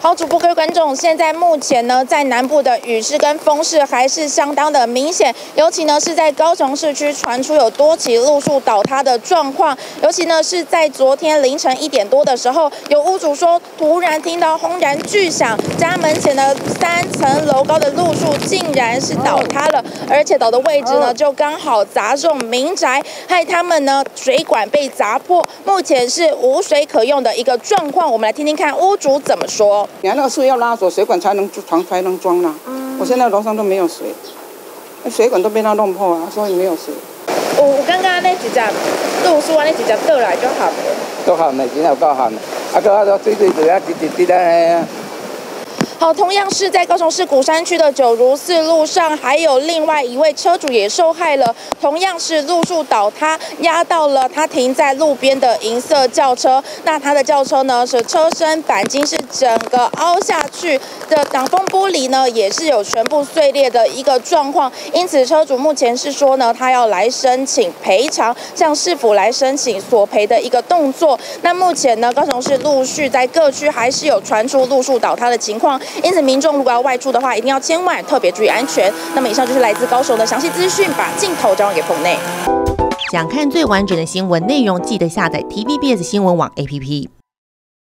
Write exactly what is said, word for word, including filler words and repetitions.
好，主播各位观众，现在目前呢，在南部的雨势跟风势还是相当的明显，尤其呢是在高雄市区传出有多起路树倒塌的状况，尤其呢是在昨天凌晨一点多的时候，有屋主说突然听到轰然巨响，家门前的三层楼高的路树竟然是倒塌了，而且倒的位置呢就刚好砸中民宅，害他们呢水管被砸破，目前是无水可用的一个状况。我们来听听看屋主怎么说。 你看那个树要拉走，水管才能床才能装啦。嗯、我现在楼上都没有水，水管都被他弄破啊，所以没有水。 我我刚刚那几只路树啊，那几只倒来就好了。 都好呢，真有够好呢。啊，个啊，水水水啊，直直直啊。 好，同样是在高雄市鼓山区的九如四路上，还有另外一位车主也受害了。同样是路树倒塌，压到了他停在路边的银色轿车。那他的轿车呢，是车身钣金是整个凹下去的，挡风玻璃呢也是有全部碎裂的一个状况。因此，车主目前是说呢，他要来申请赔偿，向市府来申请索赔的一个动作。那目前呢，高雄市陆续在各区还是有传出路树倒塌的情况。因此，民众如果要外出的话，一定要千万特别注意安全。那么，以上就是来自高雄的详细资讯，把镜头交给棚内。 想看最完整的新闻内容，记得下载 T V B S 新闻网 A P P。